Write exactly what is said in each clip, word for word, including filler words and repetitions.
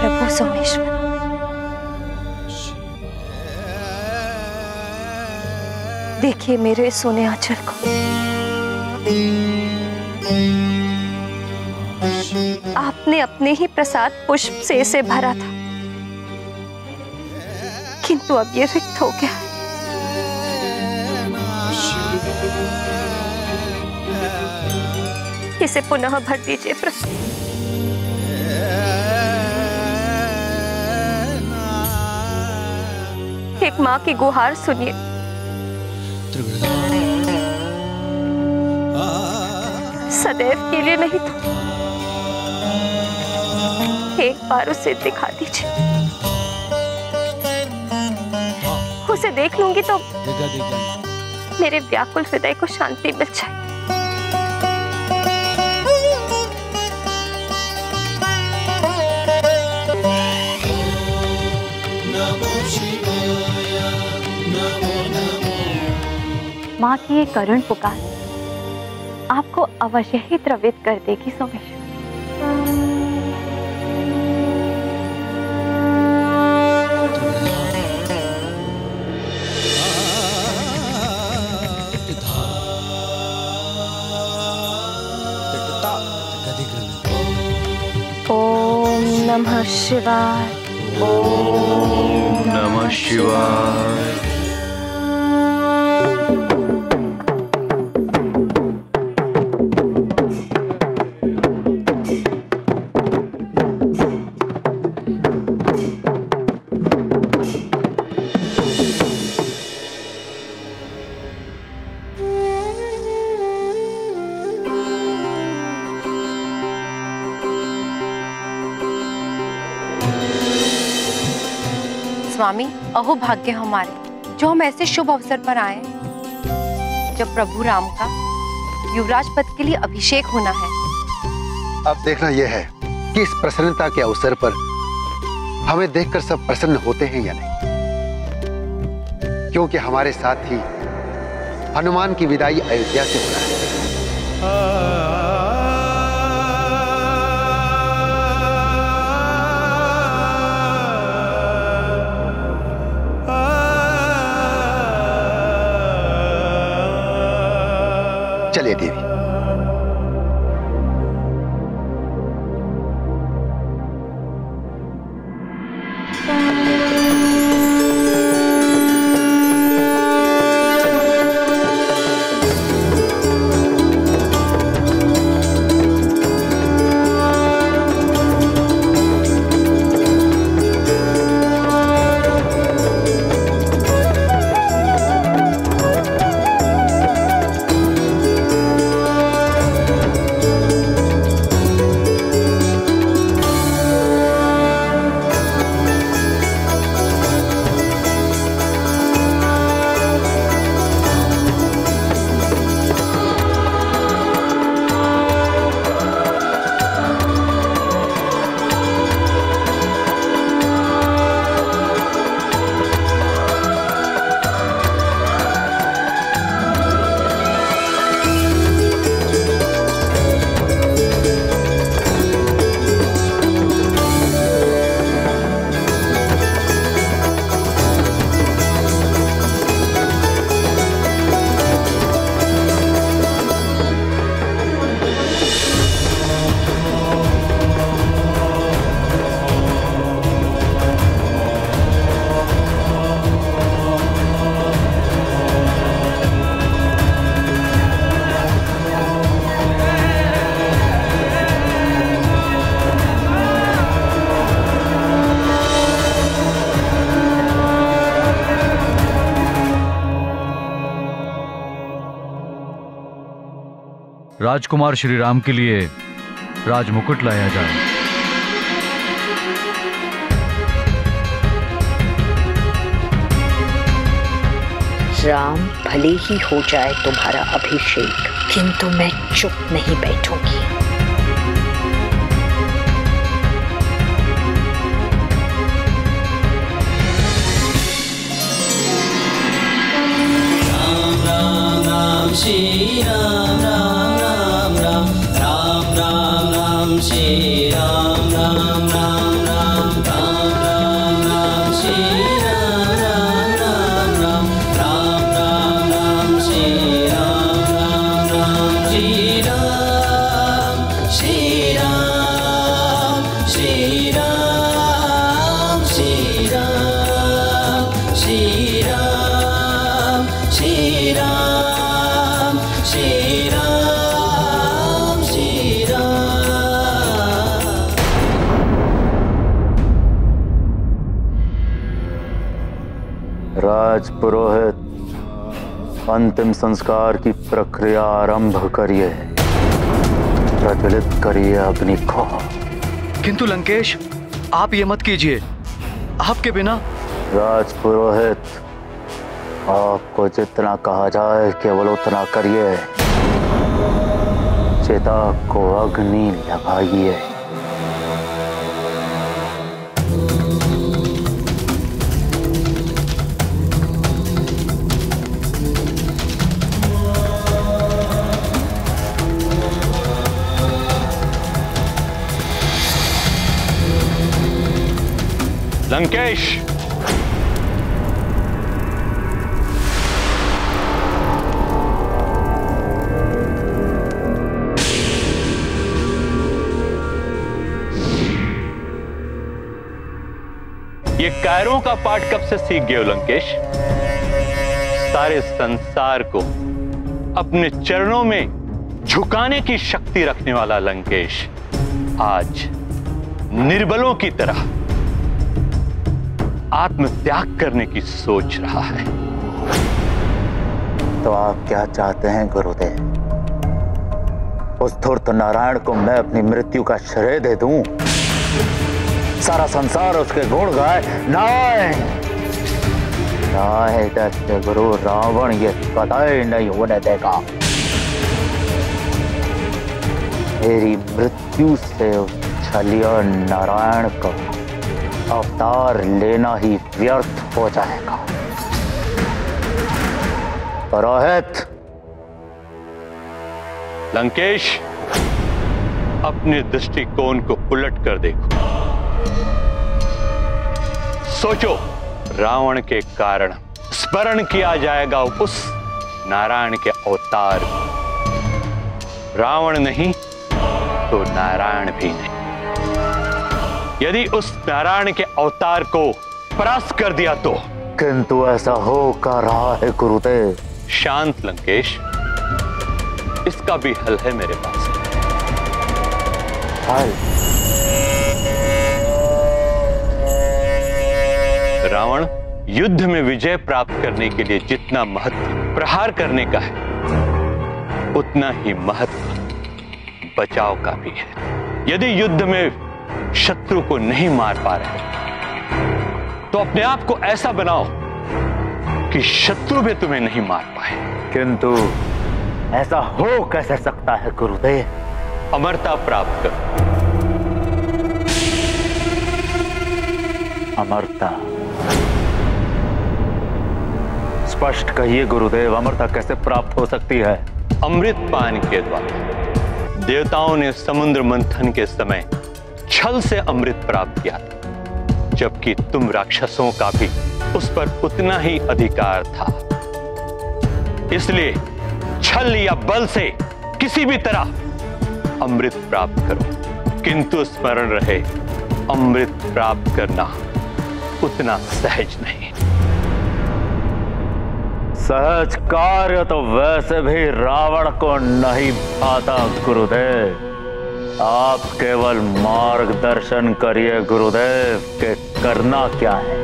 प्रभु सोमेश्वर। देखिए मेरे सोने आंचल को। आपने अपने ही प्रसाद पुष्प से इसे भरा था, किंतु अब ये रिक्त हो गया। इसे पुनः भर दीजिए प्रभु। एक माँ की गुहार सुनिए। सदैव के लिए नहीं तो एक बार उसे दिखा दीजिए। उसे देख लूंगी तो मेरे व्याकुल हृदय को शांति मिल जाए। माँ की ये करुण पुकार आपको अवश्य ही द्रवित कर देगी सोमेश्वर। ओम नमः शिवाय। ओम नमः शिवाय। स्वामी, अहो भाग्य हमारे जो हम ऐसे शुभ अवसर पर आए जब प्रभु राम का युवराज पद के लिए अभिषेक होना है। अब देखना यह है कि इस प्रसन्नता के अवसर पर हमें देखकर सब प्रसन्न होते हैं या नहीं, क्योंकि हमारे साथ ही हनुमान की विदाई अयोध्या से हो रहा है। चलिए देवी। राजकुमार श्री राम के लिए राजमुकुट लाया जाए। राम भले ही हो जाए तुम्हारा अभिषेक, किंतु मैं चुप नहीं बैठूंगी। राम राम राम श्री राम राम राम राम राम राम राम श्री राजपुरोहित, अंतिम संस्कार की प्रक्रिया आरंभ करिए। प्रज्वलित करिए अग्नि को। किंतु लंकेश, आप ये मत कीजिए। आपके बिना। राजपुरोहित, आपको जितना कहा जाए केवल उतना करिए। चिता को अग्नि लगाइए। लंकेश, ये कायरों का पाठ कब से सीख गए हो लंकेश? सारे संसार को अपने चरणों में झुकाने की शक्ति रखने वाला लंकेश आज निर्बलों की तरह आत्मत्याग करने की सोच रहा है। तो आप क्या चाहते हैं गुरुदेव? उस धूर्त नारायण को मैं अपनी मृत्यु का श्रेय दे दूं? सारा संसार उसके गुण गाए? नाय नाय, दैत्य गुरु रावण ये कदाई नहीं होने देगा। मेरी मृत्यु से उस छलिया नारायण को अवतार लेना ही व्यर्थ हो जाएगा। पुरोहित। लंकेश, अपने दृष्टिकोण को उलट कर देखो। सोचो, रावण के कारण स्मरण किया जाएगा उस नारायण के अवतार को। रावण नहीं तो नारायण भी नहीं। यदि उस नारायण के अवतार को परास्त कर दिया तो? किंतु ऐसा हो का रहा है गुरुदेव। शांत लंकेश, इसका भी हल है मेरे पास। हल? रावण युद्ध में विजय प्राप्त करने के लिए जितना महत्व प्रहार करने का है, उतना ही महत्व बचाव का भी है। यदि युद्ध में शत्रु को नहीं मार पा रहे तो अपने आप को ऐसा बनाओ कि शत्रु भी तुम्हें नहीं मार पाए। किंतु ऐसा हो कैसे सकता है गुरुदेव? अमरता प्राप्त करो। अमरता? स्पष्ट कहिए गुरुदेव, अमरता कैसे प्राप्त हो सकती है? अमृत पान के द्वारा। देवताओं ने समुद्र मंथन के समय छल से अमृत प्राप्त किया था, जबकि तुम राक्षसों का भी उस पर उतना ही अधिकार था। इसलिए छल या बल से किसी भी तरह अमृत प्राप्त करो, किंतु स्मरण रहे, अमृत प्राप्त करना उतना सहज नहीं। सहज कार्य तो वैसे भी रावण को नहीं आता गुरुदेव। आप केवल मार्गदर्शन करिए गुरुदेव कि करना क्या है।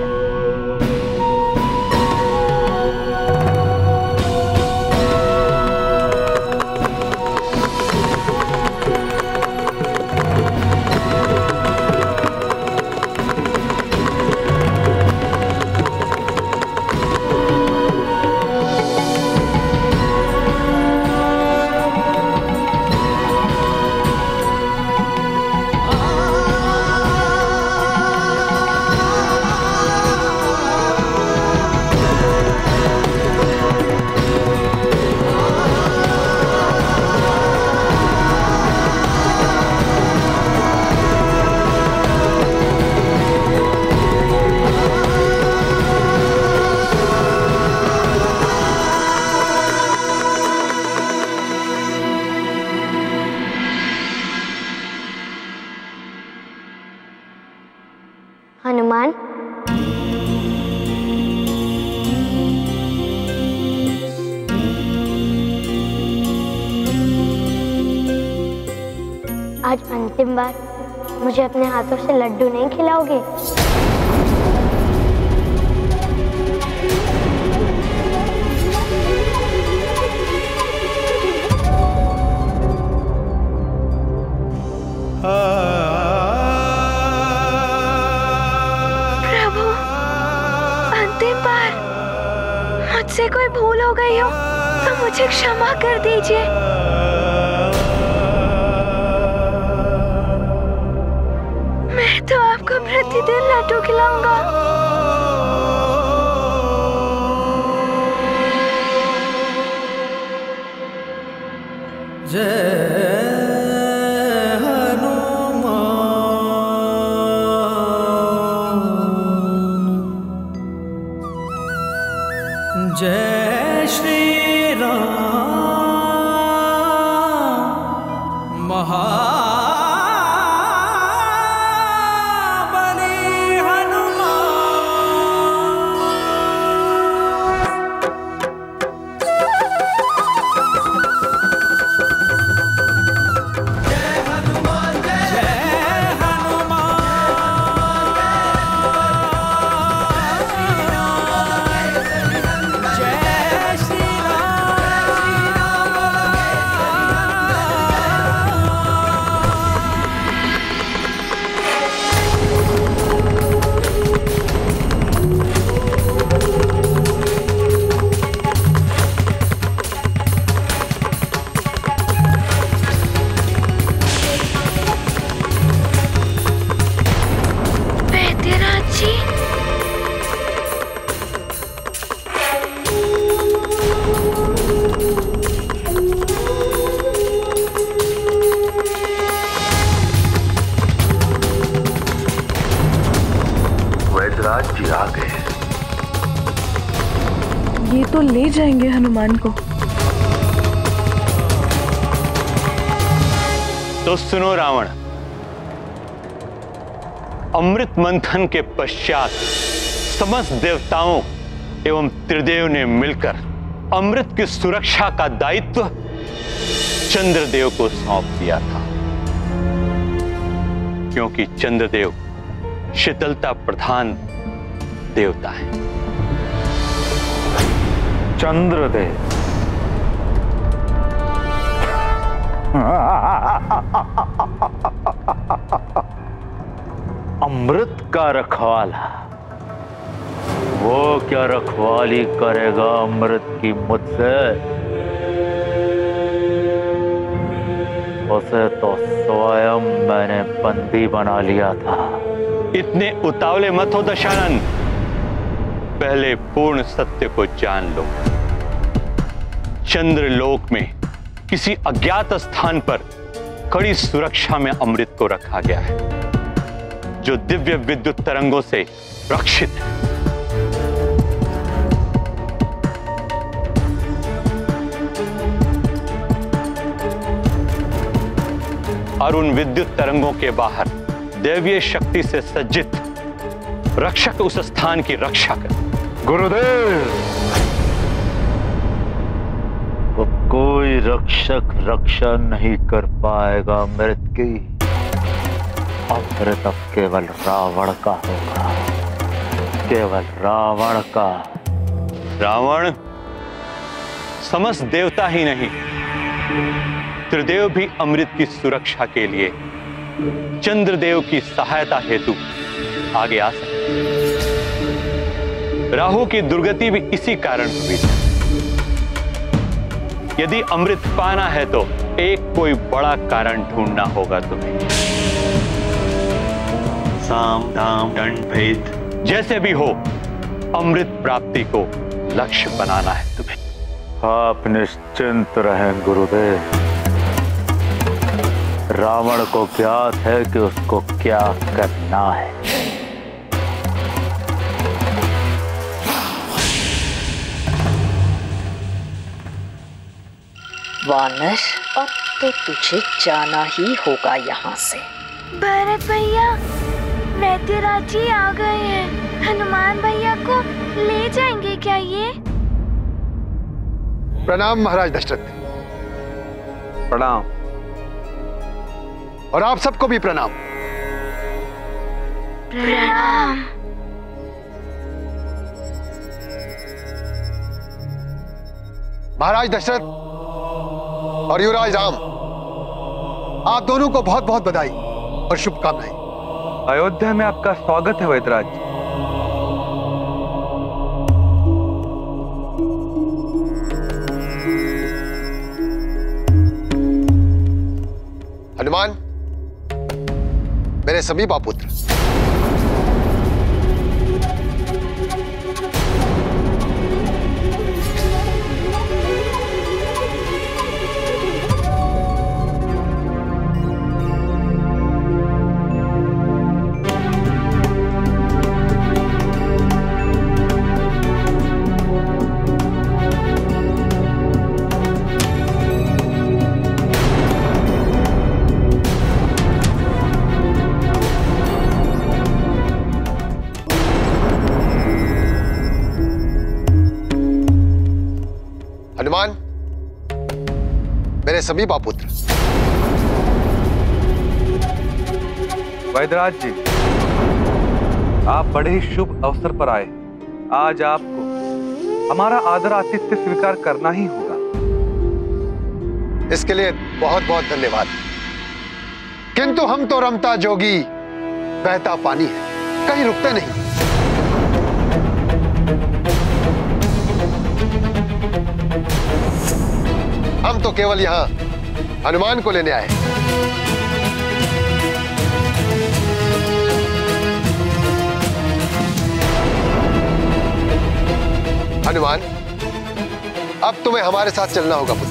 हनुमान, आज अंतिम बार मुझे अपने हाथों से लड्डू नहीं खिलाओगे? प्रभु, अंतिम बार मुझसे कोई भूल हो गई हो तो मुझे क्षमा कर दीजिए। मैं तो आपको प्रतिदिन लड्डू खिलाऊंगा। जय श्री राम महाबली हनुमान। जय हनुमान, जय हनुमान। जी आ गए। ये तो ले जाएंगे हनुमान को। तो सुनो रावण, अमृत मंथन के पश्चात समस्त देवताओं एवं त्रिदेव ने मिलकर अमृत की सुरक्षा का दायित्व चंद्रदेव को सौंप दिया था, क्योंकि चंद्रदेव शीतलता प्रधान देवता है। चंद्रदेव अमृत का रखवाला, वो क्या रखवाली करेगा अमृत की मुझसे? उसे तो स्वयं मैंने बंदी बना लिया था। इतने उतावले मत हो दशानन, पहले पूर्ण सत्य को जान लो। चंद्रलोक में किसी अज्ञात स्थान पर कड़ी सुरक्षा में अमृत को रखा गया है, जो दिव्य विद्युत तरंगों से रक्षित है। और उन विद्युत तरंगों के बाहर दैवीय शक्ति से सज्जित रक्षक उस स्थान की रक्षा कर। गुरुदेव, वो कोई रक्षक रक्षा नहीं कर पाएगा अमृत की। अमृत अब केवल रावण का होगा, केवल रावण का। रावण समस्त देवता ही नहीं, त्रिदेव भी अमृत की सुरक्षा के लिए चंद्रदेव की सहायता हेतु आगे आ सकते। राहु की दुर्गति भी इसी कारण हुई थी। यदि अमृत पाना है तो एक कोई बड़ा कारण ढूंढना होगा तुम्हें। साम दाम दंड भेद जैसे भी हो, अमृत प्राप्ति को लक्ष्य बनाना है तुम्हें। आप निश्चिंत रहें गुरुदेव, रावण को ज्ञात है कि उसको क्या करना है। वानर, अब तो तुझे जाना ही होगा यहाँ से। भरत भैया, वैद्यराज जी आ गए हैं। हनुमान भैया को ले जाएंगे क्या ये? प्रणाम महाराज दशरथ। प्रणाम। और आप सबको भी प्रणाम। प्रणाम। महाराज दशरथ और युवराज राम, आप दोनों को बहुत बहुत बधाई और शुभकामनाएं। अयोध्या में आपका स्वागत है वैद्यराज। हनुमान, मेरे सभी बापुत्र, हनुमान, मेरे सभी बापुत्र, वैद्यराज जी, आप बड़े ही शुभ अवसर पर आए। आज आपको हमारा आदर आतिथ्य स्वीकार करना ही होगा। इसके लिए बहुत बहुत धन्यवाद। किंतु हम तो रमता जोगी बहता पानी है, कहीं रुकते नहीं। हम तो केवल यहां हनुमान को लेने आए। हनुमान, अब तुम्हें हमारे साथ चलना होगा पुत्र।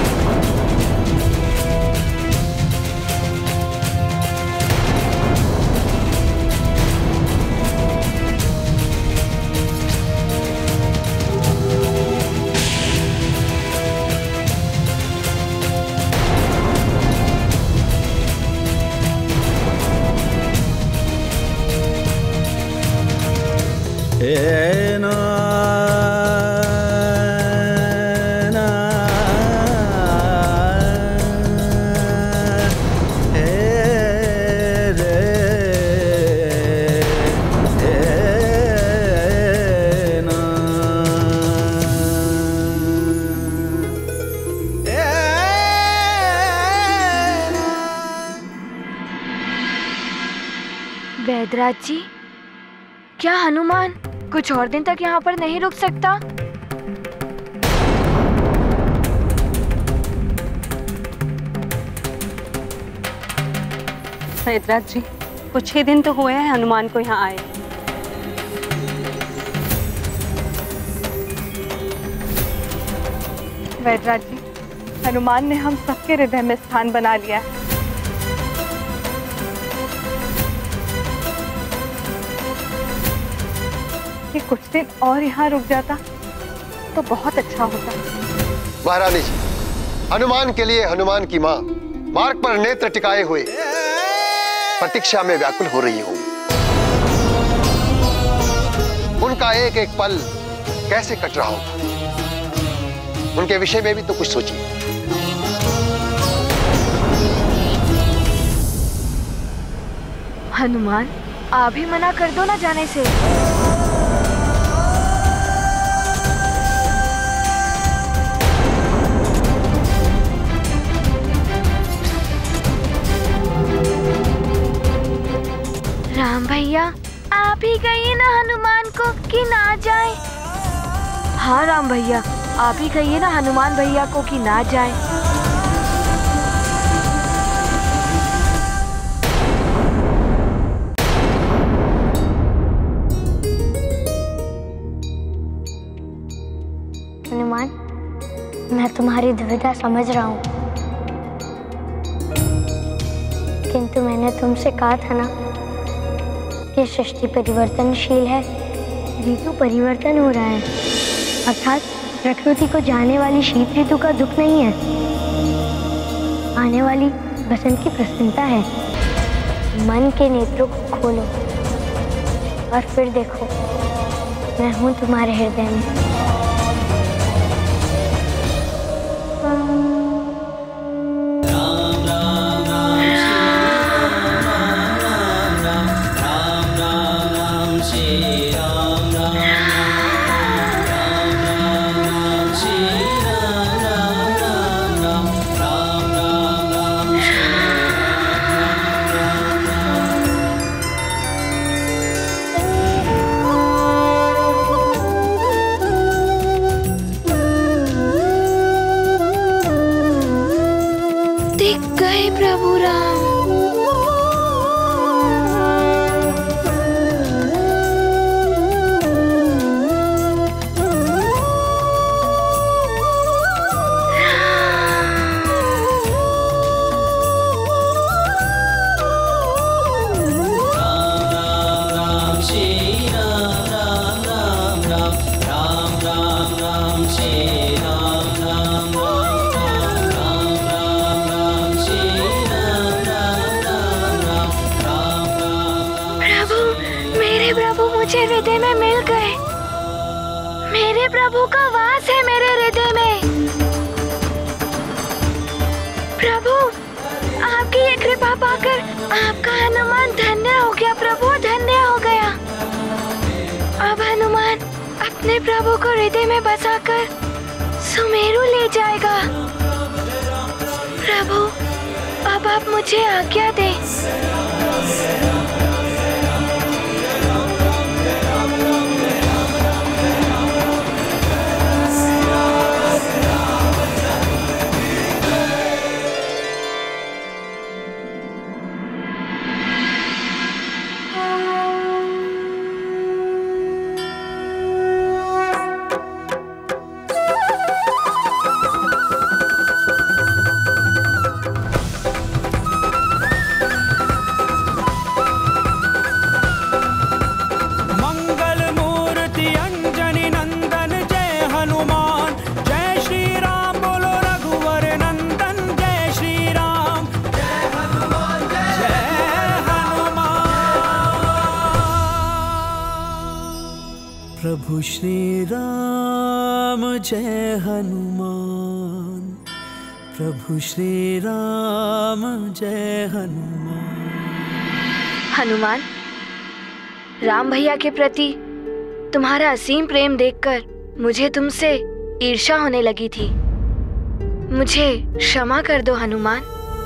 वैद्यराज जी, क्या हनुमान कुछ और दिन तक यहाँ पर नहीं रुक सकता? वैद्यराज जी, कुछ ही दिन तो हुए हैं हनुमान को यहाँ आए। वैद्यराज जी, हनुमान ने हम सबके हृदय में स्थान बना लिया है। कि कुछ दिन और यहाँ रुक जाता तो बहुत अच्छा होता। महारानी जी, हनुमान के लिए हनुमान की माँ मार्ग पर नेत्र टिकाए हुए प्रतीक्षा में व्याकुल हो रही होंगी। उनका एक एक पल कैसे कट रहा होगा, उनके विषय में भी तो कुछ सोचिए। हनुमान, आप ही मना कर दो ना जाने से। राम भैया, आप ही कहिए ना हनुमान को कि ना जाए। हाँ राम भैया, आप ही कहिए ना हनुमान भैया को कि ना जाए। हनुमान, मैं तुम्हारी दुविधा समझ रहा हूँ, किंतु मैंने तुमसे कहा था ना कि सृष्टि परिवर्तनशील है, ऋतु परिवर्तन हो रहा है, अर्थात प्रकृति को जाने वाली शीत ऋतु का दुख नहीं है, आने वाली बसंत की प्रसन्नता है। मन के नेत्रों को खोलो और फिर देखो मैं हूँ तुम्हारे हृदय में। मुझे हृदय में मिल गए। मेरे प्रभु का वास है मेरे हृदय में। प्रभु आपकी ये कृपा पाकर आपका हनुमान धन्य हो गया। प्रभु धन्य हो गया। अब हनुमान अपने प्रभु को हृदय में बसाकर सुमेरु ले जाएगा। प्रभु अब आप मुझे आज्ञा दें। प्रभु श्री राम जय हनुमान, प्रभु श्री राम जय हनुमान। हनुमान, राम भैया के प्रति तुम्हारा असीम प्रेम देखकर मुझे तुमसे ईर्ष्या होने लगी थी। मुझे क्षमा कर दो हनुमान।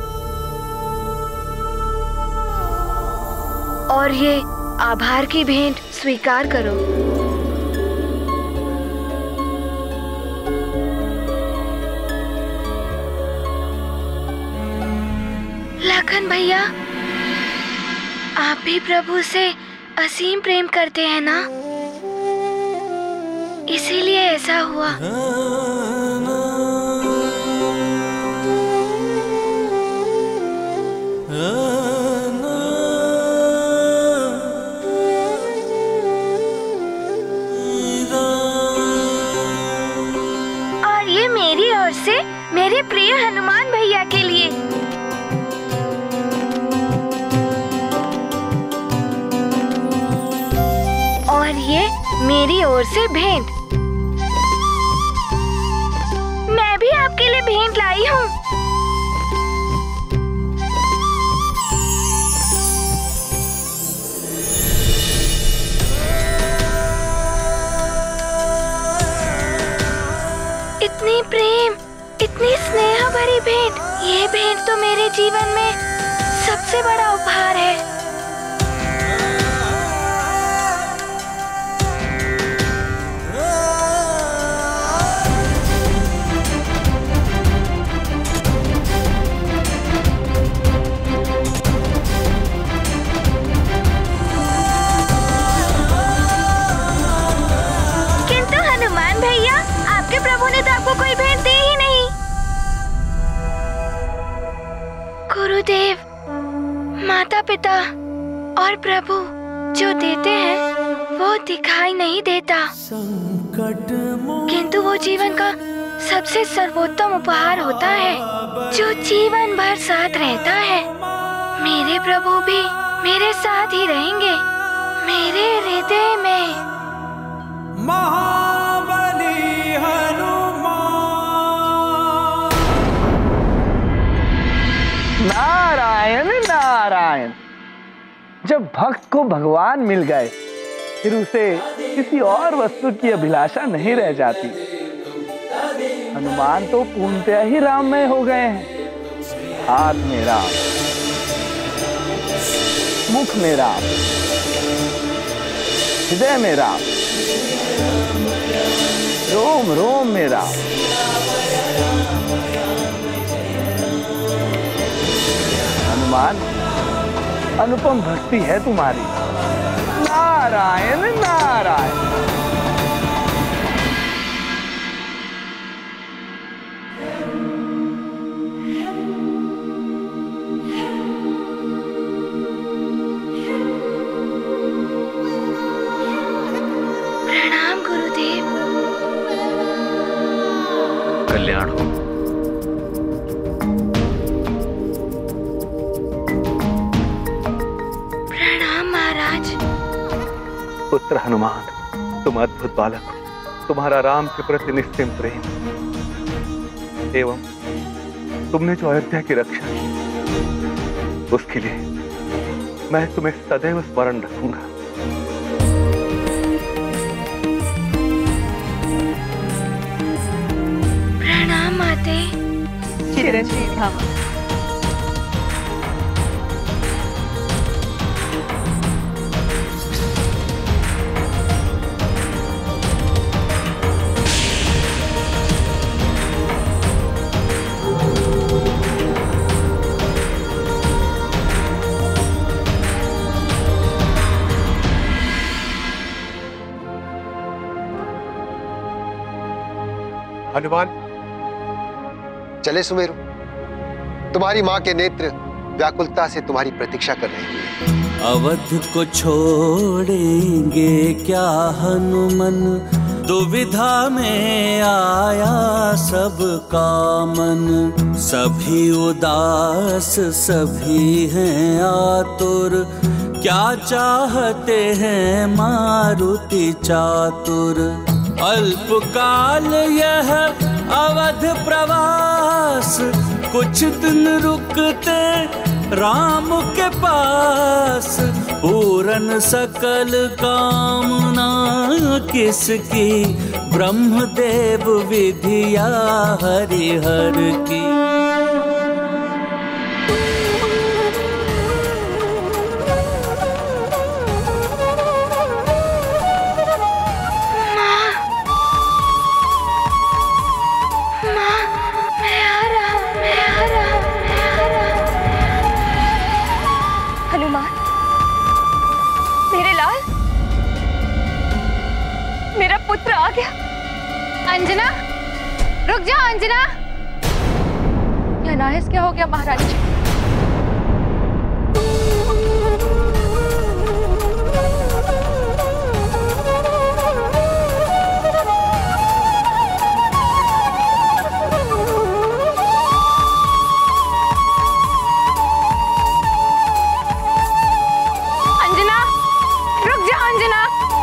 और ये आभार की भेंट स्वीकार करो। लखन भैया, आप भी प्रभु से असीम प्रेम करते हैं ना, इसीलिए ऐसा हुआ। और ये मेरी ओर से मेरे प्रिय हनुमान भैया के लिए। और ये मेरी ओर से भेंट। मैं भी आपके लिए भेंट लाई हूँ। इतनी प्रेम, इतनी स्नेह भरी भेंट, ये भेंट तो मेरे जीवन में सबसे बड़ा उपहार है। प्रभु ने तो आपको कोई भेंट दी ही नहीं। गुरुदेव, माता पिता और प्रभु जो देते हैं वो दिखाई नहीं देता, किंतु वो जीवन का सबसे सर्वोत्तम उपहार होता है जो जीवन भर साथ रहता है। मेरे प्रभु भी मेरे साथ ही रहेंगे। मेरे हृदय में। महाबली हनुमान। नारायण नारायण। जब भक्त को भगवान मिल गए फिर उसे किसी और वस्तु की अभिलाषा नहीं रह जाती। हनुमान तो पूर्णतया ही राममय हो गए हैं। हाथ में राम, मुख में राम, हृदय में राम, रोम रोम में राम। हनुमान, अनुपम भक्ति है तुम्हारी। नारायण नारायण। प्रणाम गुरुदेव। कल्याण हो। प्रणाम महाराज। पुत्र हनुमान, तुम अद्भुत बालक हो। तुम्हारा राम के प्रति निश्चिम प्रेम एवं तुमने जो अयोध्या की रक्षा की उसके लिए मैं तुम्हें सदैव स्मरण रखूंगा। प्रणाम माते। चिरंजीवी भव। हनुमान, चले सुमेरु। तुम्हारी माँ के नेत्र व्याकुलता से तुम्हारी प्रतीक्षा कर रहे हैं। अवध को छोड़ेंगे क्या हनुमन, दुविधा में आया सब कामन। सभी उदास सभी हैं आतुर, क्या चाहते हैं मारुति चातुर। अल्पकाल यह अवध प्रवास, कुछ दिन रुकते राम के पास। पूरन सकल कामना किसकी, ब्रह्मदेव विधिया हरिहर की। पुत्र आ गया। अंजना, रुक जाओ अंजना। क्या अनायास क्या हो गया महारानी जी? अंजना, रुक जाओ अंजना।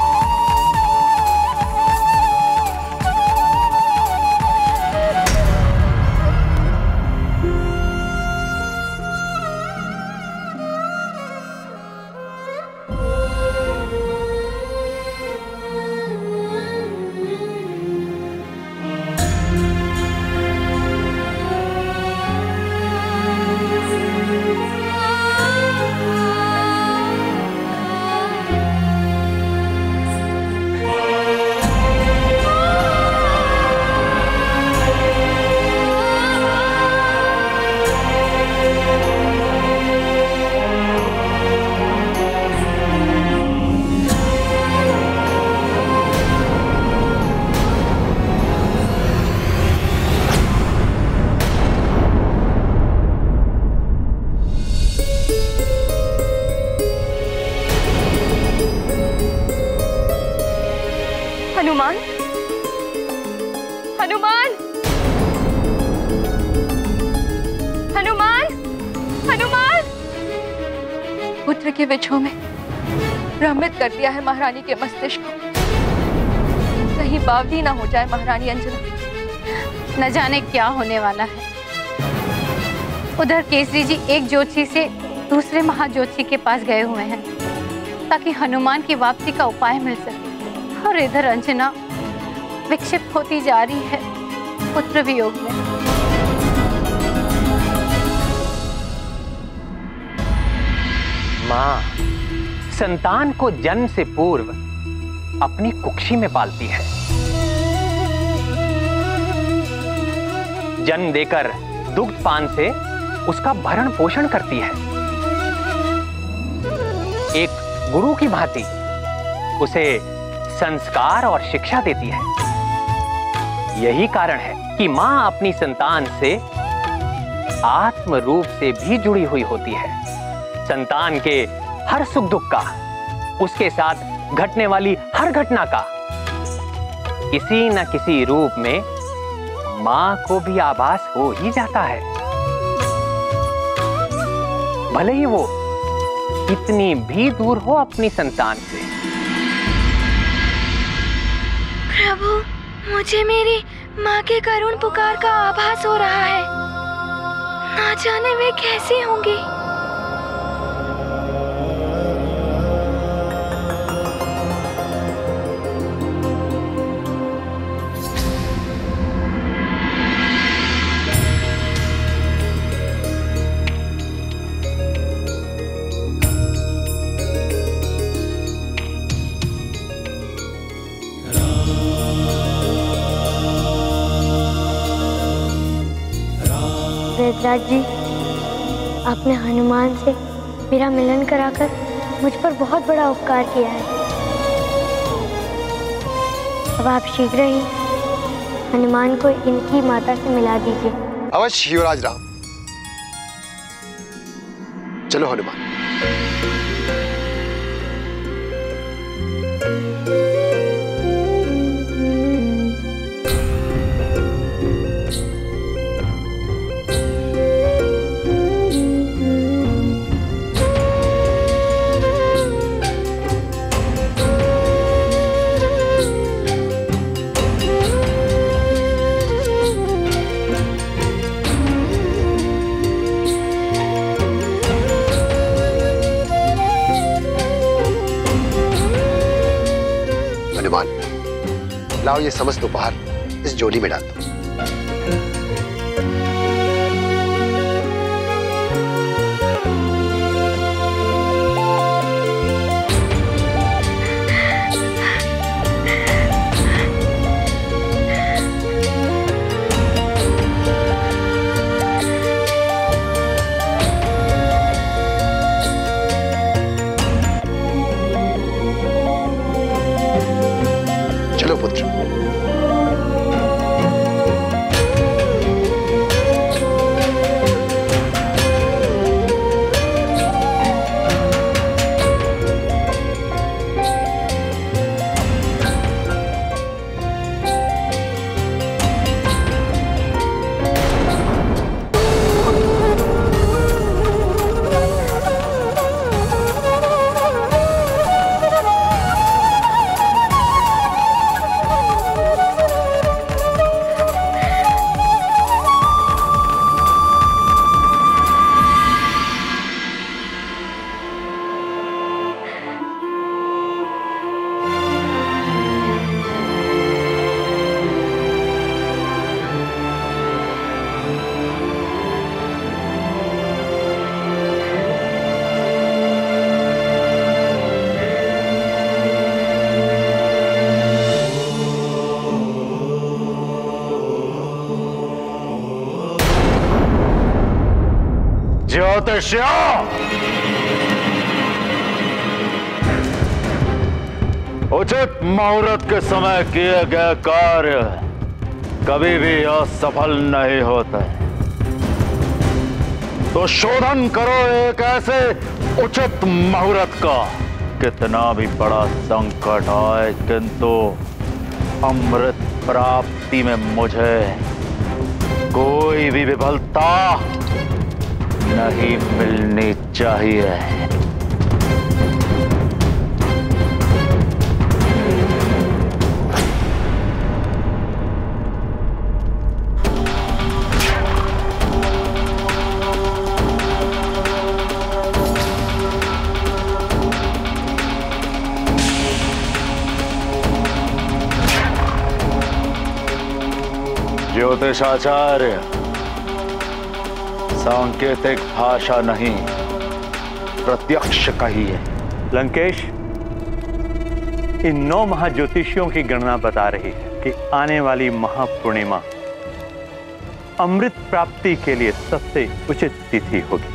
हनुमान, हनुमान, हनुमान, हनुमान। पुत्र के विछोह में भ्रमित कर दिया है महारानी के मस्तिष्क को। कहीं बावली ना हो जाए महारानी अंजना। न जाने क्या होने वाला है। उधर केसरी जी एक ज्योतिषी से दूसरे महाज्योतिषी के पास गए हुए हैं ताकि हनुमान की वापसी का उपाय मिल सके, और इधर अंजना विक्षिप्त होती जा रही है पुत्र वियोग में। माँ संतान को जन्म से पूर्व अपनी कुक्षी में पालती है। जन्म देकर दुग्ध पान से उसका भरण पोषण करती है। एक गुरु की भांति उसे संस्कार और शिक्षा देती है। यही कारण है कि मां अपनी संतान से आत्म रूप से भी जुड़ी हुई होती है। संतान के हर सुख दुख का, उसके साथ घटने वाली हर घटना का किसी न किसी रूप में मां को भी आभास हो ही जाता है, भले ही वो कितनी भी दूर हो अपनी संतान से। प्रभु, मुझे मेरी माँ के करुण पुकार का आभास हो रहा है। ना जाने वे कैसी होंगी। वेदराज जी, आपने हनुमान से मेरा मिलन कराकर मुझ पर बहुत बड़ा उपकार किया है। अब आप शीघ्र ही हनुमान को इनकी माता से मिला दीजिए। अवश्य युवराज राम। चलो हनुमान। लाओ ये समस्त उपहार इस झोली में डाल दो। चलो पुत्र। ज्योतिष्य, उचित मुहूर्त के समय किए गए कार्य कभी भी असफल नहीं होते। तो शोधन करो एक ऐसे उचित मुहूर्त का, कितना भी बड़ा संकट आए किंतु अमृत प्राप्ति में मुझे कोई भी विफलता नहीं मिलनी चाहिए। ज्योतिषाचार्य, सांकेतिक भाषा नहीं, प्रत्यक्ष कहिए। लंकेश, इन नौ महाज्योतिषियों की गणना बता रही है कि आने वाली महापूर्णिमा अमृत प्राप्ति के लिए सबसे उचित तिथि होगी।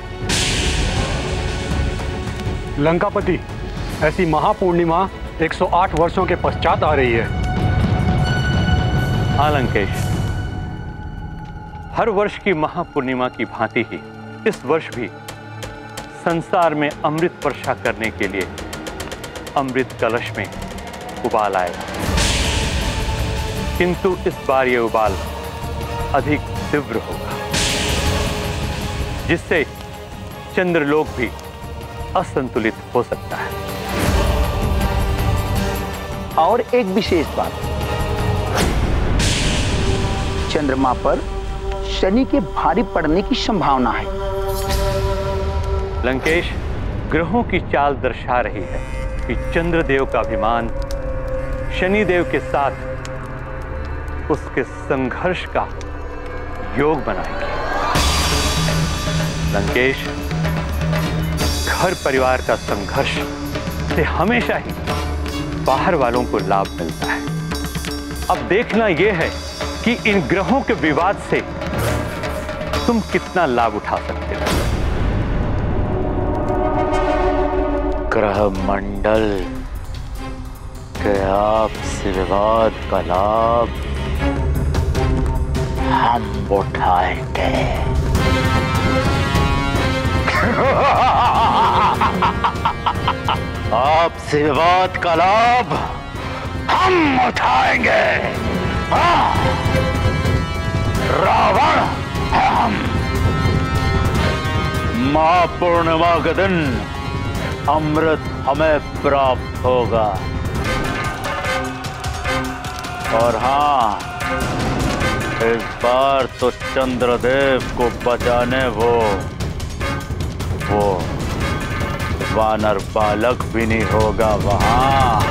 लंकापति, ऐसी महापूर्णिमा एक सौ आठ वर्षों के पश्चात आ रही है। हाँ लंकेश, हर वर्ष की महापूर्णिमा की भांति ही इस वर्ष भी संसार में अमृत वर्षा करने के लिए अमृत कलश में उबाल आएगा, किंतु इस बार यह उबाल अधिक तीव्र होगा, जिससे चंद्रलोक भी असंतुलित हो सकता है। और एक विशेष बात, चंद्रमा पर शनि के भारी पड़ने की संभावना है। लंकेश, ग्रहों की चाल दर्शा रही है कि चंद्रदेव का अभिमान शनिदेव के साथ उसके संघर्ष का योग बनाएंगे। लंकेश, घर परिवार का संघर्ष से हमेशा ही बाहर वालों को लाभ मिलता है। अब देखना यह है कि इन ग्रहों के विवाद से तुम कितना लाभ उठा सकते हो। ग्रह मंडल के आपसी विवाद का लाभ हम उठाएंगे। आपसी विवाद का लाभ हम उठाएंगे। रावण है हम। महापूर्णिमा के दिन अमृत हमें प्राप्त होगा। और हाँ, इस बार तो चंद्रदेव को बचाने वो वो वानर बालक भी नहीं होगा वहां।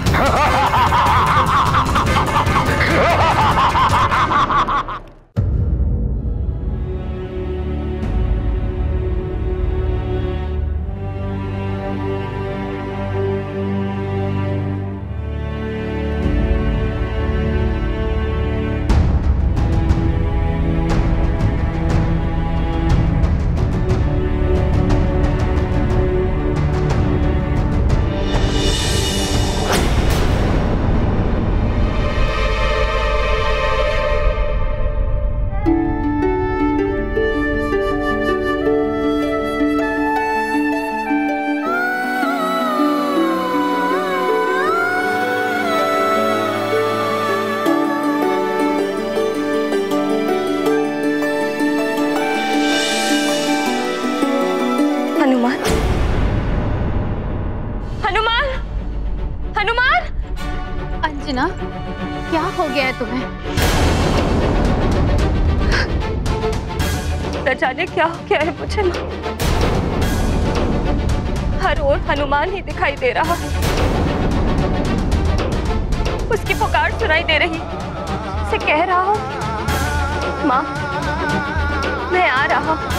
क्या हो गया है तुम्हें? न जाने क्या हो गया है मुझे माँ। हर ओर हनुमान ही दिखाई दे रहा है। उसकी पुकार सुनाई दे रही। उसे कह रहा हूँ, माँ मैं आ रहा हूँ।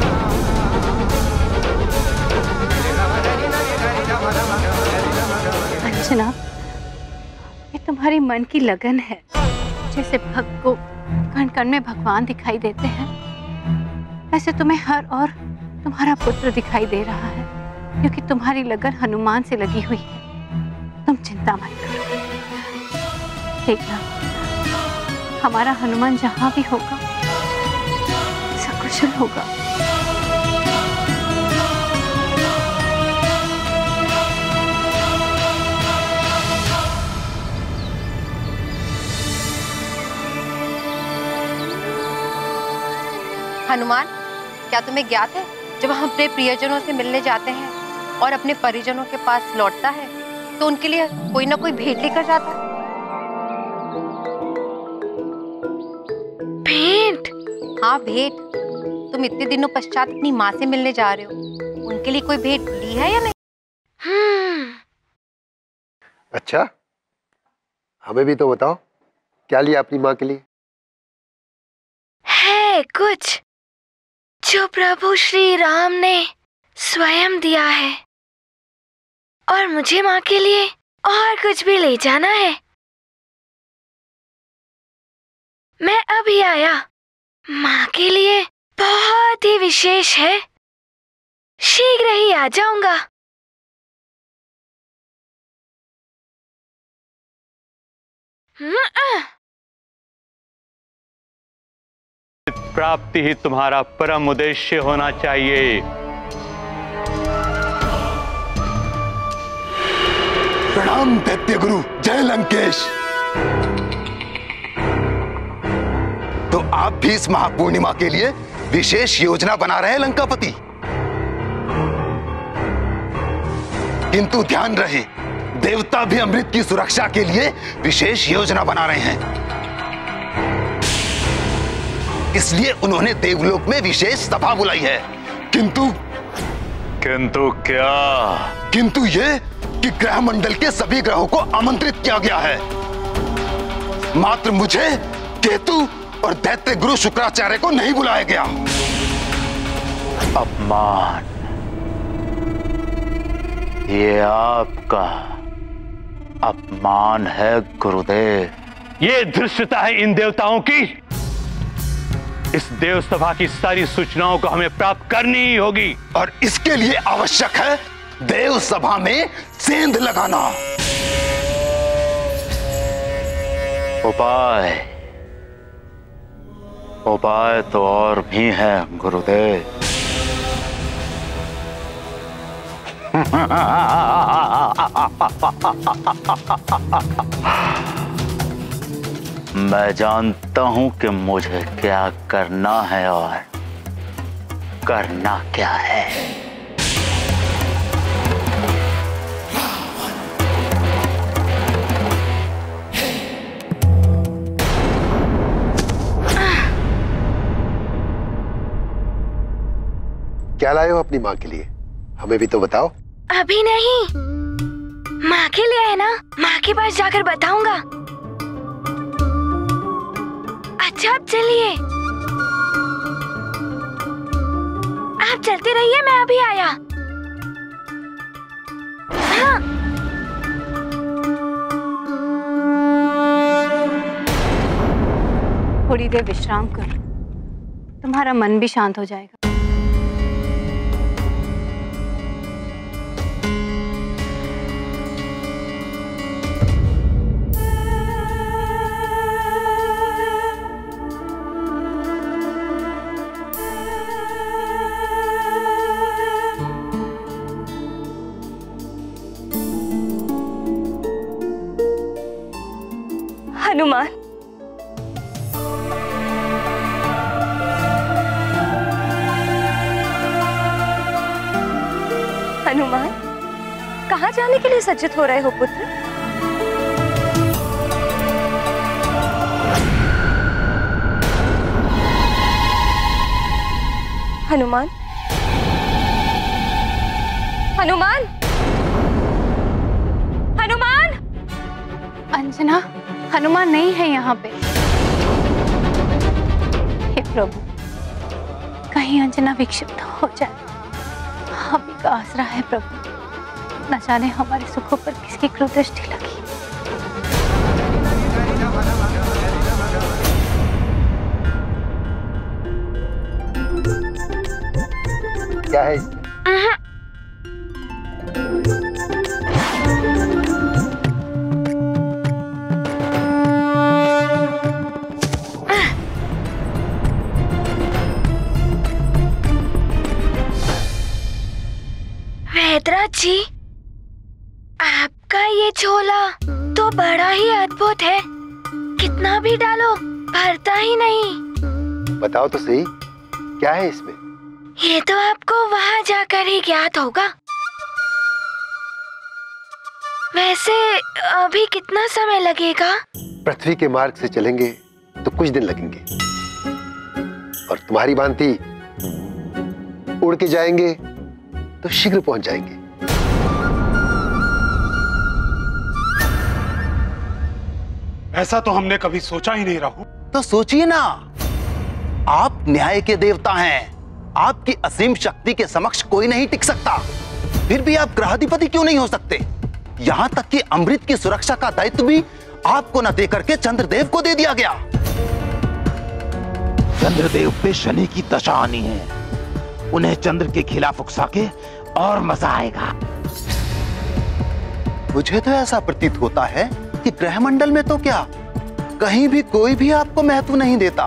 अंजना, ये तुम्हारी मन की लगन है। जैसे भक्त को कण कण में भगवान दिखाई देते हैं, ऐसे तुम्हें हर और तुम्हारा पुत्र दिखाई दे रहा है, क्योंकि तुम्हारी लगन हनुमान से लगी हुई है। तुम चिंता मत करो। देखना, हमारा हनुमान जहां भी होगा सकुशल होगा। हनुमान, क्या तुम्हें ज्ञात है, जब हम अपने प्रियजनों से मिलने जाते हैं और अपने परिजनों के पास लौटता है तो उनके लिए कोई ना कोई भेंट लेकर जाता है। भेंट? हाँ भेंट। तुम इतने दिनों पश्चात अपनी माँ से मिलने जा रहे हो, उनके लिए कोई भेंट ली है या नहीं? हम्म। अच्छा, हमें भी तो बताओ, क्या लिया अपनी माँ के लिए? है कुछ जो प्रभु श्री राम ने स्वयं दिया है, और मुझे माँ के लिए और कुछ भी ले जाना है। मैं अभी आया, माँ के लिए बहुत ही विशेष है, शीघ्र ही आ जाऊंगा। प्राप्ति ही तुम्हारा परम उद्देश्य होना चाहिए। प्रणाम दैत्य गुरु, जय लंकेश। तो आप भी इस महापूर्णिमा के लिए विशेष योजना बना रहे हैं लंकापति, किंतु ध्यान रहे देवता भी अमृत की सुरक्षा के लिए विशेष योजना बना रहे हैं, इसलिए उन्होंने देवलोक में विशेष सभा बुलाई है। किंतु किंतु क्या? किंतु ये कि ग्रह मंडल के सभी ग्रहों को आमंत्रित किया गया है, मात्र मुझे, केतु और दैत्य गुरु शुक्राचार्य को नहीं बुलाया गया। अपमान, ये आपका अपमान है गुरुदेव। ये धृष्टता है इन देवताओं की। इस देव सभा की सारी सूचनाओं को हमें प्राप्त करनी ही होगी, और इसके लिए आवश्यक है देव सभा में सेंध लगाना। उपाय उपाय तो और भी है गुरुदेव। मैं जानता हूं कि मुझे क्या करना है और करना क्या है। क्या लाए हो अपनी माँ के लिए? हमें भी तो बताओ। अभी नहीं, माँ के लिए है ना, माँ के पास जाकर बताऊंगा। अच्छा आप चलिए, आप चलते रहिए, मैं अभी आया। हाँ। थोड़ी देर विश्राम करो, तुम्हारा मन भी शांत हो जाएगा। हनुमान, हनुमान, कहाँ जाने के लिए सज्जित हो रहे हो पुत्र? हनुमान, हनुमान, हनुमान! अंजना, हनुमान नहीं है यहाँ पे। हे प्रभु, कहीं अंजना विक्षिप्त हो जाए। आप ही का आसरा है प्रभु, न जाने हमारे सुखों पर किसकी क्रूरदृष्टि लगी। क्या है इसमें? वेदराज जी, आपका ये झोला तो बड़ा ही अद्भुत है, कितना भी डालो भरता ही नहीं। बताओ तो सही, क्या है इसमें? ये तो आपको वहाँ जाकर ही ज्ञात होगा। वैसे अभी कितना समय लगेगा? पृथ्वी के मार्ग से चलेंगे तो कुछ दिन लगेंगे, और तुम्हारी भांति उड़ के जाएंगे तो शीघ्र पहुंच जाएंगे। ऐसा तो हमने कभी सोचा ही नहीं राहु। तो सोचिए ना, आप न्याय के देवता हैं। आपकी असीम शक्ति के समक्ष कोई नहीं टिक सकता। फिर भी आप ग्रहाधिपति क्यों नहीं हो सकते? यहां तक कि अमृत की सुरक्षा का दायित्व भी आपको न देकर के चंद्रदेव को दे दिया गया। चंद्रदेव पे शनि की दशा आनी है। उन्हें चंद्र के खिलाफ उकसा के और मजा आएगा। मुझे तो ऐसा प्रतीत होता है कि ग्रहमंडल में तो क्या, कहीं भी कोई भी आपको महत्व नहीं देता।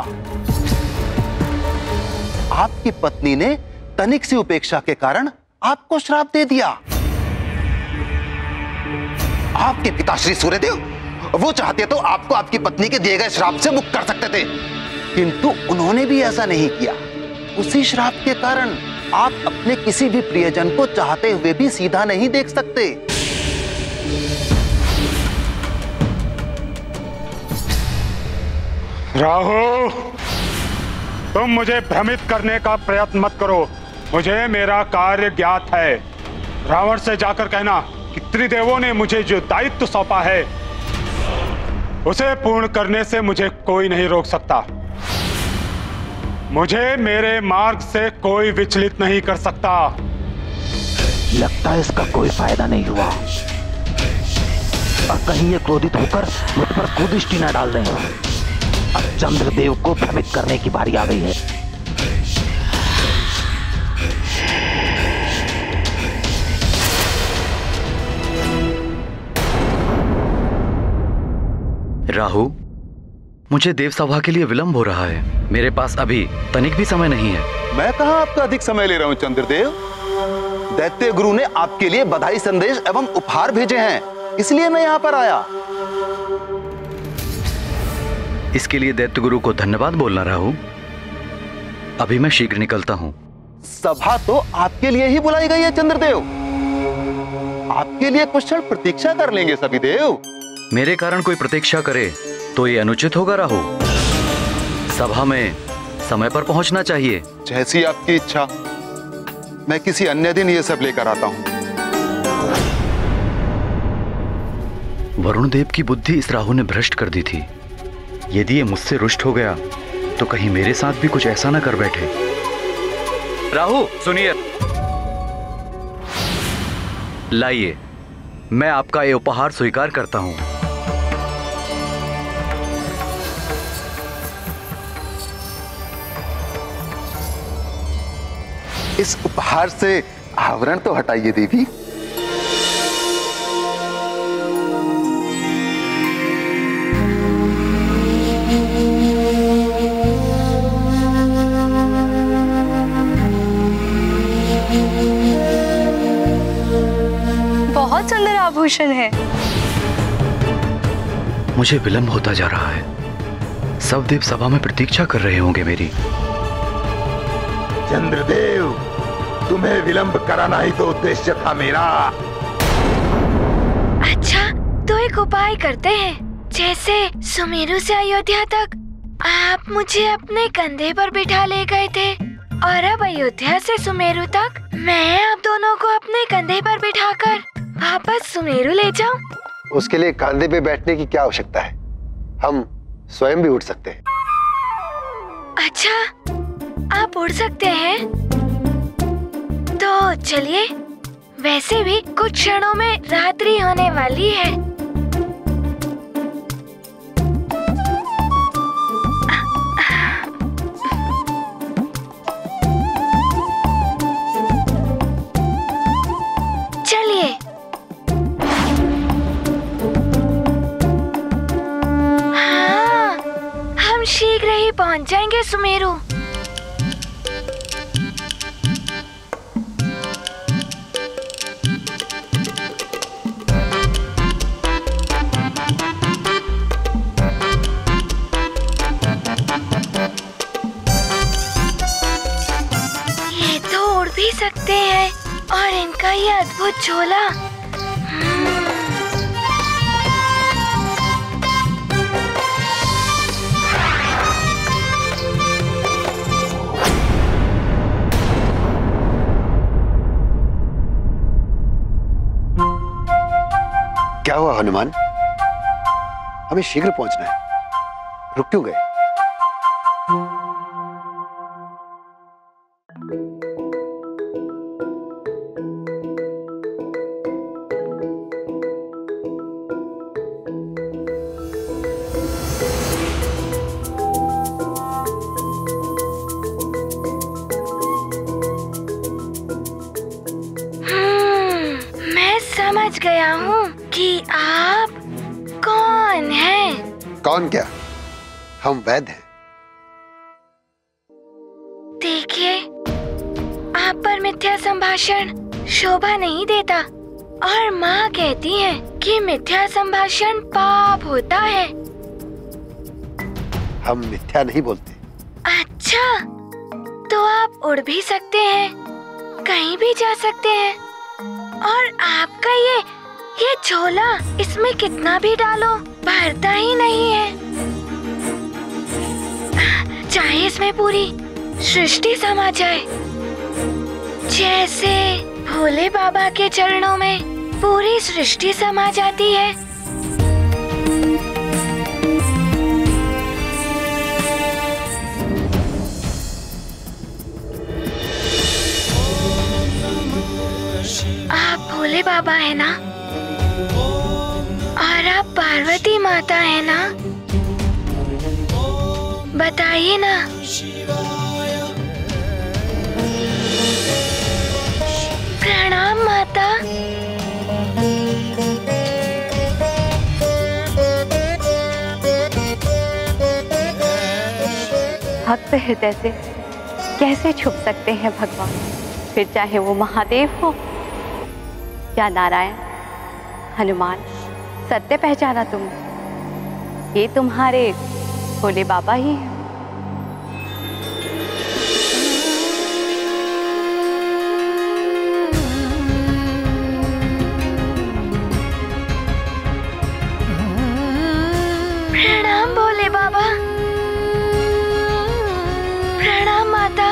आपकी पत्नी ने तनिक सी उपेक्षा के कारण आपको श्राप दे दिया। आपके पिता श्री सूर्यदेव, वो चाहते तो आपको आपकी पत्नी के दिए गए श्राप से मुक्त कर सकते थे, किंतु उन्होंने भी ऐसा नहीं किया। उसी श्राप के कारण आप अपने किसी भी प्रियजन को चाहते हुए भी सीधा नहीं देख सकते। राहु, तुम मुझे भ्रमित करने का प्रयत्न मत करो। मुझे मेरा कार्य ज्ञात है। रावण से जाकर कहना कि त्रिदेवों ने मुझे जो दायित्व सौंपा है उसे पूर्ण करने से मुझे कोई नहीं रोक सकता। मुझे मेरे मार्ग से कोई विचलित नहीं कर सकता। लगता है इसका कोई फायदा नहीं हुआ, और कहीं ये क्रोधित होकर मुझ पर कुदृष्टि न डाल दें। अब चंद्रदेव को भ्रमित करने की बारी आ गई है। राहु, मुझे देवसभा के लिए विलंब हो रहा है। मेरे पास अभी तनिक भी समय नहीं है। मैं कहां आपका अधिक समय ले रहा हूं चंद्रदेव। दैत्य गुरु ने आपके लिए बधाई संदेश एवं उपहार भेजे हैं, इसलिए मैं यहां पर आया। इसके लिए दैत्य गुरु को धन्यवाद बोलना राहु। अभी मैं शीघ्र निकलता हूं। सभा तो आपके लिए ही बुलाई गई है चंद्रदेव। आपके लिए कुछ क्षण प्रतीक्षा कर लेंगे सभी देव। मेरे कारण कोई प्रतीक्षा करे तो ये अनुचित होगा राहु। सभा में समय पर पहुंचना चाहिए। जैसी आपकी इच्छा। मैं किसी अन्य दिन ये सब लेकर आता हूं। वरुण देव की बुद्धि इस राहु ने भ्रष्ट कर दी थी। यदि ये मुझसे रुष्ट हो गया तो कहीं मेरे साथ भी कुछ ऐसा ना कर बैठे। राहु सुनिए, लाइए, मैं आपका ये उपहार स्वीकार करता हूं। इस उपहार से आवरण तो हटाइए देवी। बहुत सुंदर आभूषण है। मुझे विलंब होता जा रहा है। सब देव सभा में प्रतीक्षा कर रहे होंगे मेरी। चंद्रदेव, तुम्हें विलंब कराना ही तो उद्देश्य था मेरा। अच्छा, तो एक उपाय करते हैं। जैसे सुमेरु से अयोध्या तक आप मुझे अपने कंधे पर बिठा ले गए थे, और अब अयोध्या से सुमेरु तक मैं आप दोनों को अपने कंधे पर बिठाकर वापस सुमेरु ले जाऊं। उसके लिए कंधे पे बैठने की क्या आवश्यकता है? हम स्वयं भी उठ सकते हैं। अच्छा, आप उड़ सकते हैं? तो चलिए, वैसे भी कुछ क्षणों में रात्रि होने वाली है। चलिए। हाँ, हम शीघ्र ही पहुंच जाएंगे सुमेरु। सकते हैं, और इनका ये अद्भुत झोला। क्या हुआ हनुमान? हमें शीघ्र पहुंचना है, रुक क्यों गए? समझ गया हूँ कि आप कौन हैं। कौन क्या? हम वैद्य हैं। देखिए, आप पर मिथ्या संभाषण शोभा नहीं देता और माँ कहती है कि मिथ्या संभाषण पाप होता है। हम मिथ्या नहीं बोलते। अच्छा, तो आप उड़ भी सकते हैं, कहीं भी जा सकते हैं, और आपका ये ये झोला, इसमें कितना भी डालो भरता ही नहीं है। चाहे इसमें पूरी सृष्टि समा जाए, जैसे भोले बाबा के चरणों में पूरी सृष्टि समा जाती है। आप भोले बाबा है ना, और आप पार्वती माता है ना? बताइए ना। प्रणाम माता। भक्त हृदय से कैसे छुप सकते हैं भगवान, फिर चाहे वो महादेव हो या नारायण। हनुमान, सत्य पहचाना तुमने, ये तुम्हारे भोले बाबा ही हैं। प्रणाम भोले बाबा। प्रणाम माता।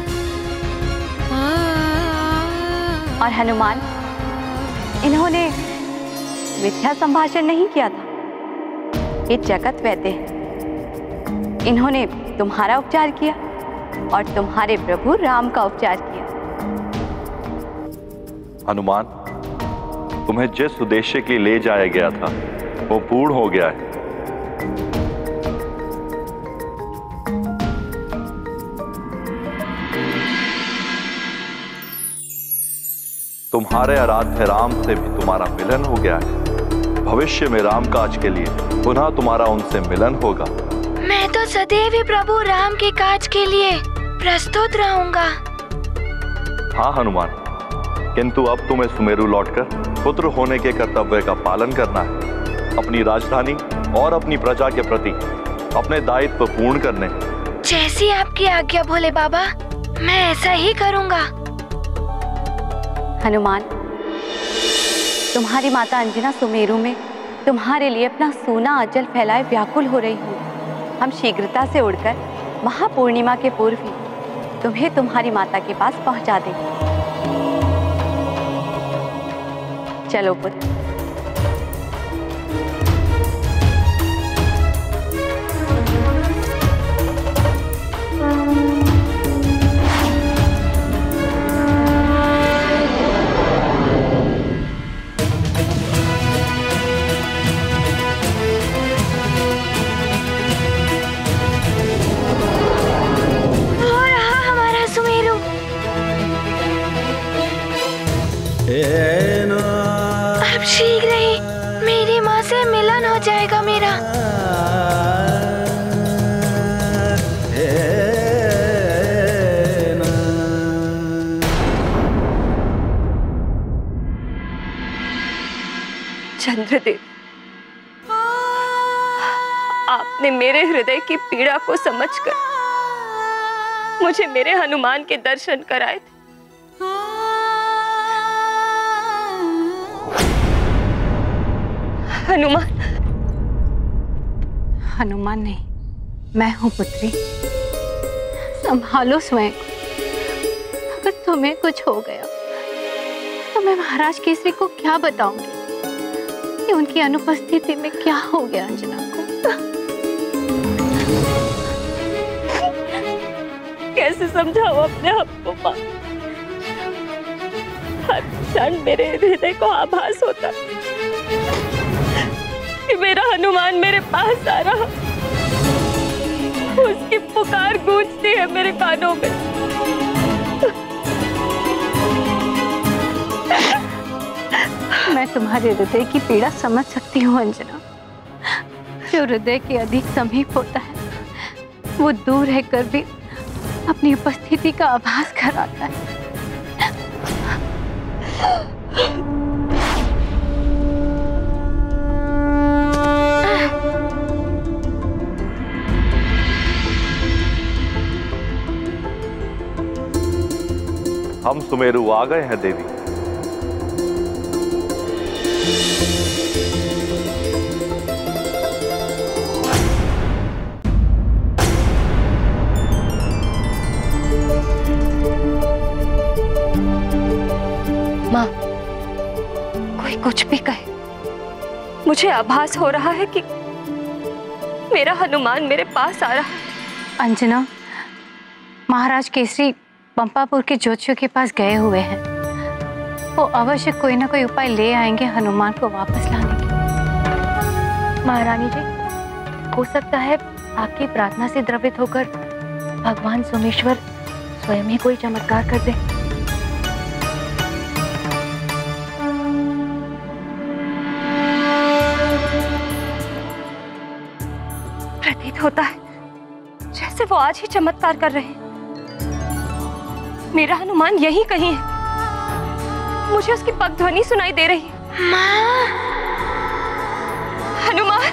और हनुमान, इन्होंने मिथ्या संभाषण नहीं किया था। ये जगत वैद्य है, इन्होंने तुम्हारा उपचार किया और तुम्हारे प्रभु राम का उपचार किया। हनुमान, तुम्हें जिस उद्देश्य के लिए ले जाया गया था वो पूर्ण हो गया है। तुम्हारे आराध्य राम से भी तुम्हारा मिलन हो गया है। भविष्य में राम काज के लिए पुनः तुम्हारा उनसे मिलन होगा। मैं तो सदैव ही प्रभु राम के काज के लिए प्रस्तुत रहूंगा। हाँ हनुमान, किंतु अब तुम्हें सुमेरु लौटकर पुत्र होने के कर्तव्य का पालन करना है। अपनी राजधानी और अपनी प्रजा के प्रति अपने दायित्व पूर्ण करने। जैसी आपकी आज्ञा भोले बाबा, मैं ऐसा ही करूंगा। हनुमान, तुम्हारी माता अंजना सुमेरु में तुम्हारे लिए अपना सोना अचल फैलाए व्याकुल हो रही हूँ। हम शीघ्रता से उड़कर महापूर्णिमा के पूर्व ही तुम्हें तुम्हारी माता के पास पहुंचा देंगे। चलो पुत्र। अब शीघ्र ही मेरी माँ से मिलन हो जाएगा मेरा। चंद्रदेव, आपने मेरे हृदय की पीड़ा को समझकर मुझे मेरे हनुमान के दर्शन कराए थे। हनुमान हनुमान नहीं, मैं हूं पुत्री। संभालो स्वयं को। अगर तुम्हें कुछ हो गया तो मैं महाराज केसरी को क्या बताऊंगी कि उनकी अनुपस्थिति में क्या हो गया अंजना को। कैसे समझाओ अपने आप को मां? हर क्षण मेरे हृदय को आभास होता कि मेरा हनुमान मेरे पास आ रहा, उसकी पुकार गूंजती है मेरे कानों में। मैं तुम्हारे हृदय की पीड़ा समझ सकती हूँ अंजना। जो हृदय के अधिक समीप होता है वो दूर रहकर भी अपनी उपस्थिति का आभास कराता है। हम सुमेरु आ गए हैं देवी। माँ, कोई कुछ भी कहे, मुझे आभास हो रहा है कि मेरा हनुमान मेरे पास आ रहा है। अंजना, महाराज केसरी पंपापुर के ज्योतिषियों के पास गए हुए हैं। वो अवश्य कोई ना कोई उपाय ले आएंगे हनुमान को वापस लाने के। महारानी जी, हो सकता है आपकी प्रार्थना से द्रवित होकर भगवान सोमेश्वर स्वयं ही कोई चमत्कार कर दे। प्रतीत होता है जैसे वो आज ही चमत्कार कर रहे हैं। मेरा हनुमान यहीं कहीं है। मुझे उसकी पग ध्वनि सुनाई दे रही है। माँ! हनुमान!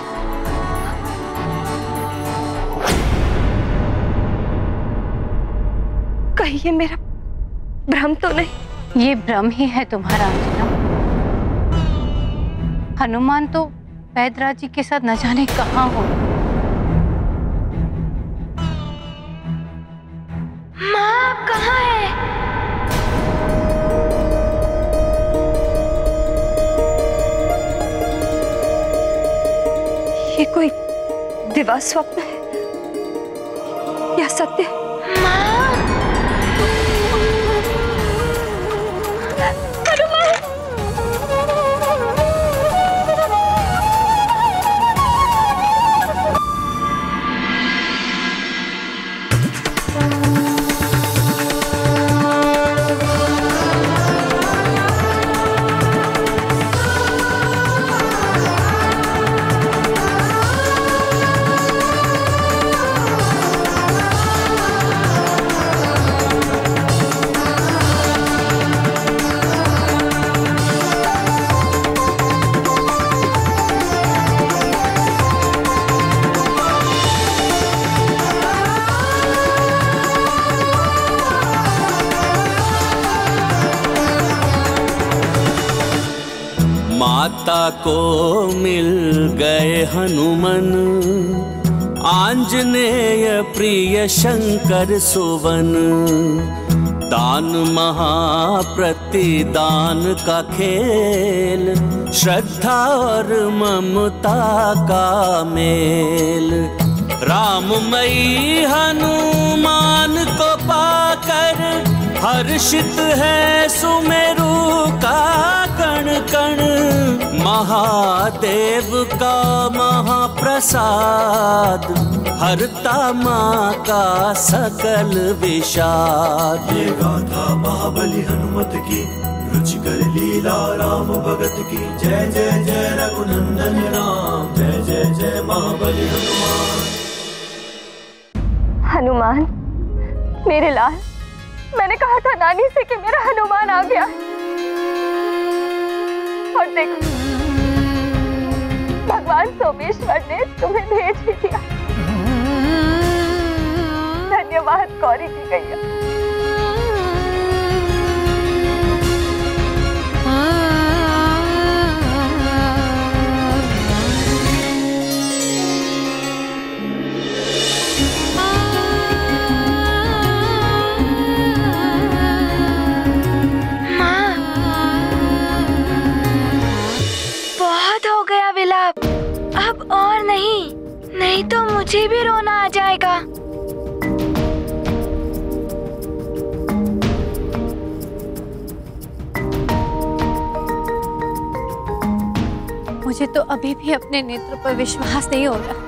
कहीं ये मेरा भ्रम तो नहीं? ये भ्रम ही है तुम्हारा अंजना। हनुमान तो वैद्यराज जी के साथ न जाने कहाँ हो। माँ, आप कहाँ हैं? ये कोई दिवा स्वप्न है या सत्य? माँ! माता को मिल गए हनुमन, आंजनेय प्रिय शंकर सुवन। दान महाप्रतिदान का खेल, श्रद्धा और ममता का मेल। राममयी हनुमान को पाकर हर्षित है सुमेरु का कण कण। महादेव का महाप्रसाद, हरता माँ का सकल विषाद। ये गाथा महाबली हनुमत की, रुचिकर लीला राम भगत की। जय जय जय रघुनंदन राम, जय जय जय महाबली हनुमान। हनुमान, मेरे लाल, मैंने कहा था नानी से कि मेरा हनुमान आ गया, और देखो भगवान सोमेश्वर ने तुम्हें भेज ही दिया। धन्यवाद गौरी की गैया। अब और नहीं, नहीं तो मुझे भी रोना आ जाएगा। मुझे तो अभी भी अपने नेत्र पर विश्वास नहीं हो रहा।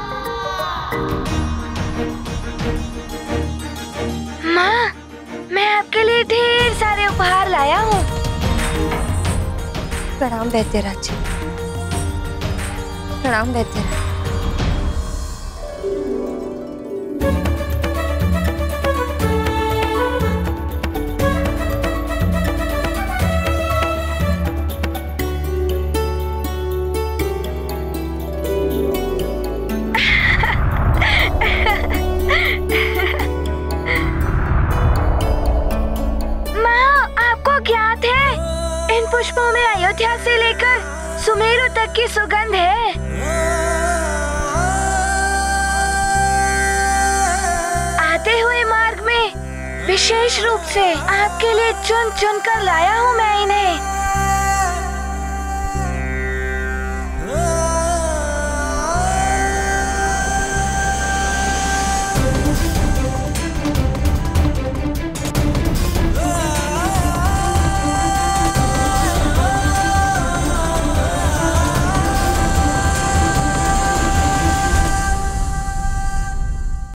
माँ, मैं आपके लिए ढेर सारे उपहार लाया हूँ। प्रणाम वैद्यराज जी। प्रणाम वैद्यराज। पुष्पों में अयोध्या से लेकर सुमेरु तक की सुगंध है। आते हुए मार्ग में विशेष रूप से आपके लिए चुन चुन कर लाया हूँ मैं।